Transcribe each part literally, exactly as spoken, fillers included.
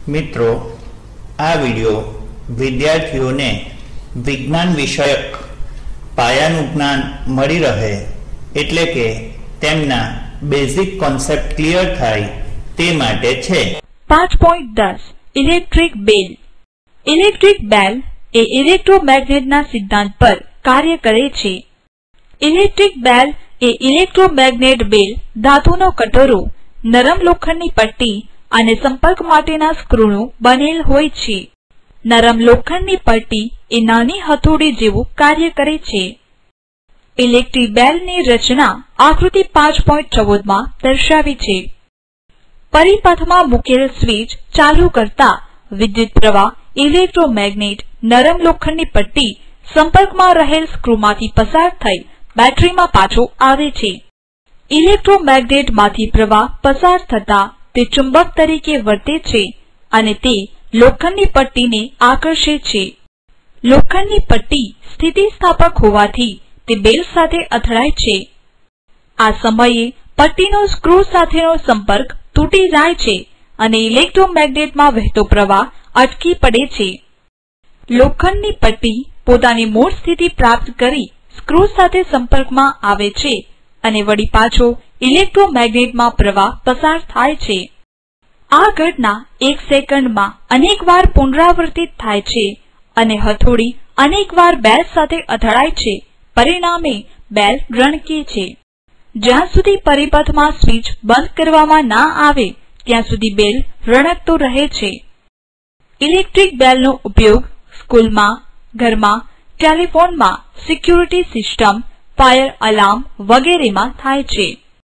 मित्रों, आ विडियो विद्यार्थीओं ने विज्ञान विषयक पायानुं ज्ञान मळी रहे एटले के तेमना बेसिक कॉन्सेप्ट क्लियर थाय ते माटे छे। पांच पॉइंट दस इलेक्ट्रिक बेल। इलेक्ट्रिक बेल ए इलेक्ट्रोमेग्नेटना सिद्धांत पर कार्य करे छे। इलेक्ट्रिक बेल ए इलेक्ट्रोमेग्नेट बेल धातुनो कटोरो, नरम लोखंडनी पट्टी अने संपर्क माटेना स्क्रूनु बनेल होय छे। नरम लोखंडनी पट्टी ए नानी हथोड़ी जेवुं कार्य करे छे। इलेक्ट्रिक बेलनी रचना आकृति पांच पॉइंट चौदह में दर्शावी छे। परिपथमां मूकेल स्विच चालू करता विद्युत प्रवाह इलेक्ट्रोमेग्नेट नरम लोखंडनी पट्टी संपर्कमां रहेल स्क्रूमांथी पसार थई बेटरीमां पाछो आवे छे। इलेक्ट्रोमेग्नेट मांथी प्रवाह पसार थता ते चुंबक तरीके वर्ते छे अने ते लोखंडनी पट्टीने आकर्षे छे। लोखंडनी पट्टी स्थितिस्थापक होवाथी ते बेल साथे અથડાય छे। आ समये पट्टीनो स्क्रू साथेनो संपर्क तूटी जाय छे अने इलेक्ट्रोमेग्नेटमां वहेतो प्रवाह अटकी पड़े छे। लोखंडनी पट्टी पोतानी मूळ स्थिति प्राप्त करी स्क्रू साथे संपर्कमां आवे छे अने वળી पाछो इलेक्ट्रोमेग्नेटमां प्रवाह पसार थाय छे। आ घटना एक सेकंड में अनेक वार पुनरावर्तित थाय छे अने हथोड़ी अनेक वार बेल साथे અથડાય छे। परिणामे बेल रણકે छे। ज्यां सुधी परिपथ में स्विच बंद करवामां ना आवे त्यां सुधी बेल रણકતો रहे छे। इलेक्ट्रिक बेलनो उपयोग स्कूल में, घर में, टेलिफोन में, सिक्योरिटी सिस्टम, फायर अलार्म वगैरह में थाय छे।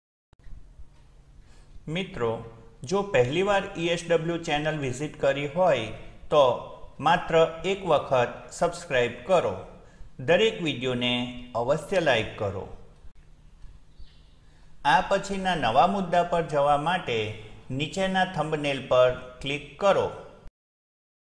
मित्रों, जो पहली बार E S W channel visit करी होय तो मात्र एक वखत सब्सक्राइब करो। दरेक विडियो ने अवश्य लाइक करो। आ पछीना नवा मुद्दा पर जवा माटे नीचेना थंबनेल पर क्लिक करो।